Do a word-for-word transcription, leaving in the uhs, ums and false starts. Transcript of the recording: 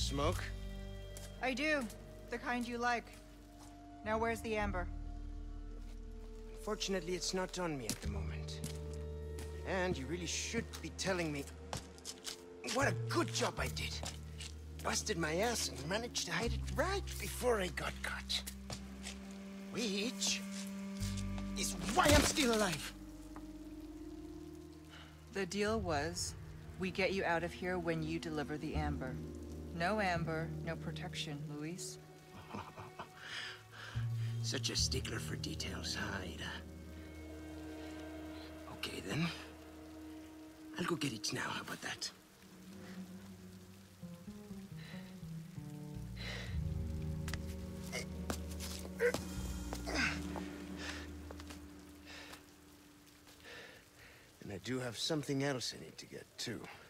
smoke? I do. The kind you like. Now where's the amber? Unfortunately, it's not on me at the moment. And you really should be telling me what a good job I did. Busted my ass and managed to hide it right before I got caught. Which is why I'm still alive. The deal was, we get you out of here when you deliver the amber. No amber, no protection, Luis. Such a stickler for details, huh, Ada? Okay, then. I'll go get it now, how about that? And I do have something else I need to get, too.